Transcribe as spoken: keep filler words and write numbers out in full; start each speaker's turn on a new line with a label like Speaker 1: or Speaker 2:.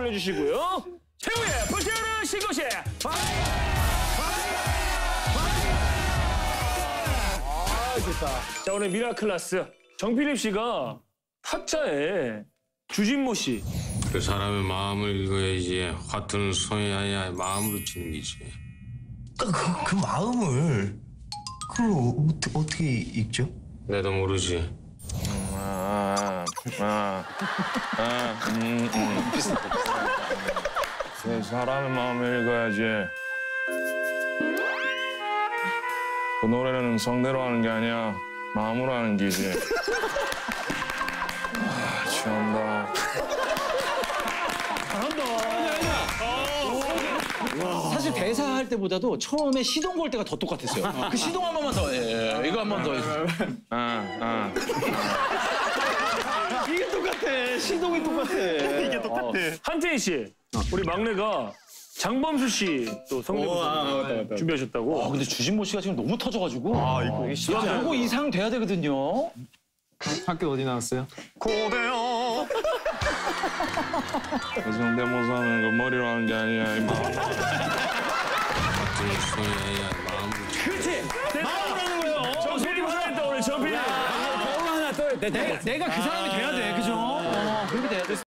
Speaker 1: 올려주시고요. 최후의 불태우는 신고식 아, 좋다. 자, 오늘 미라클라스 정필립 씨가 타짜에 주진모 씨.
Speaker 2: 그 사람의 마음을 읽어야지. 화투는 손이 아니야 마음으로 치는 거지.
Speaker 3: 그, 그, 그 마음을 그걸 어떻게, 어떻게 읽죠?
Speaker 2: 내도 모르지.
Speaker 1: 아, 아, 아, 음, 음. 비슷해, 비슷해. 그 사람의 마음을 읽어야지. 그 노래는 성대로 하는 게 아니야. 마음으로 하는 기지. 아, 취한다.
Speaker 4: 사실 대사할 때보다도 처음에 시동 걸 때가 더 똑같았어요. 그 시동 한 번만 더, 예, 이거 한 번 더 해주세요.
Speaker 1: 아, 아.
Speaker 4: 이게 똑같아. 시동이 똑같아.
Speaker 5: 이게 똑같아.
Speaker 1: 어. 한태희 씨, 우리 막내가 장범수 씨 또 성대모사 준비하셨다고.
Speaker 4: 아, 근데 주진모 씨가 지금 너무 터져가지고.
Speaker 5: 아, 이거 이게
Speaker 4: 야, 이거 이상 돼야 되거든요.
Speaker 5: 학교 어디 나왔어요?
Speaker 1: 고대요. 그 성대모사는 그 머리로 하는 게 아니야. 이 마음.
Speaker 2: 화투는 손이 아니야 마음으로 치는
Speaker 1: 그렇지. 마음으로 하는 거예요. 정필이 화나했다 오늘 정필이.
Speaker 4: 내가, 내가 그 사람이 돼야 돼, 그죠? 어, 그렇게 돼야 돼.